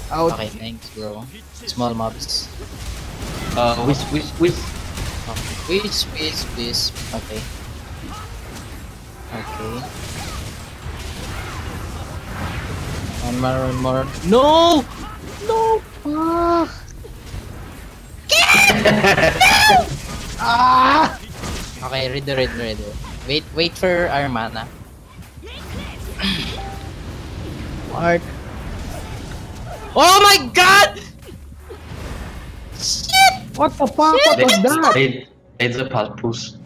Out. Okay, thanks bro. Small mobs. Whiz. Okay. Please. Okay. Okay. One more. No! No! Fuck! Ah! Okay, ready. Wait for our mana. Mark. Oh my god! Shit! What the fuck? What was that? Play the pulse push.